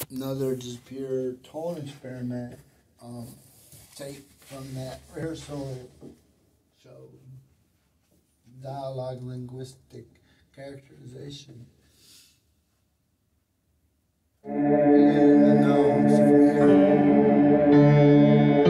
another just pure tone experiment tape from that rehearsal show, dialogue linguistic characterization. And the nose from here.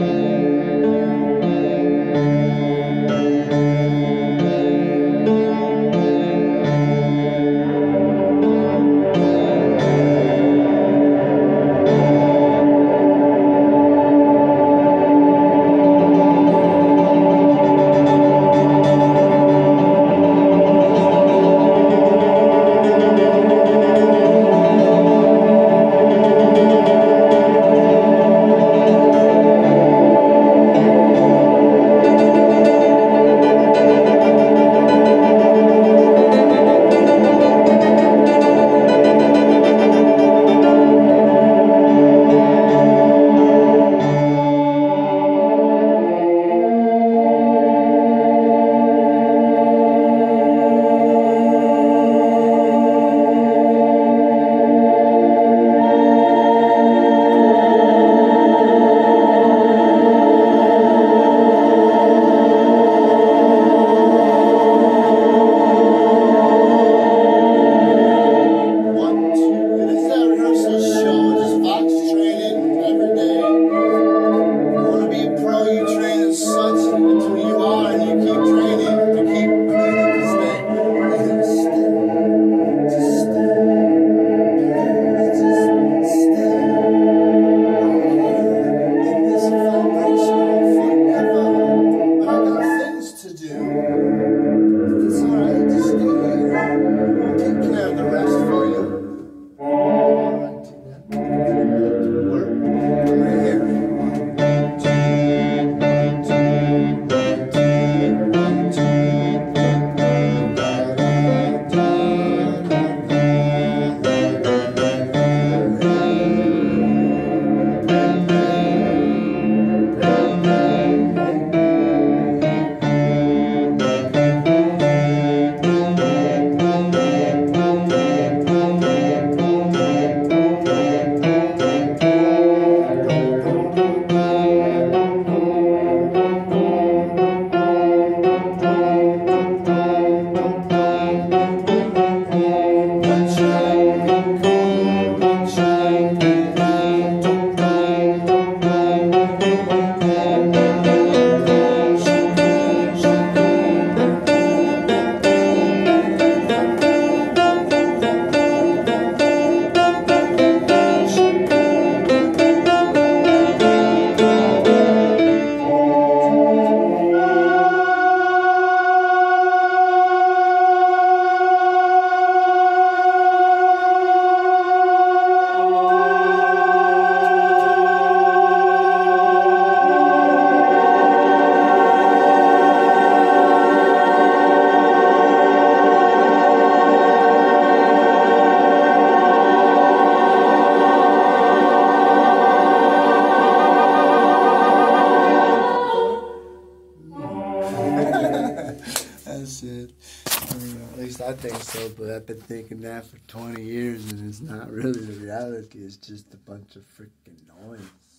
That's it. I mean, at least I think so, but I've been thinking that for 20 years, and it's not really the reality. It's just a bunch of freaking noise.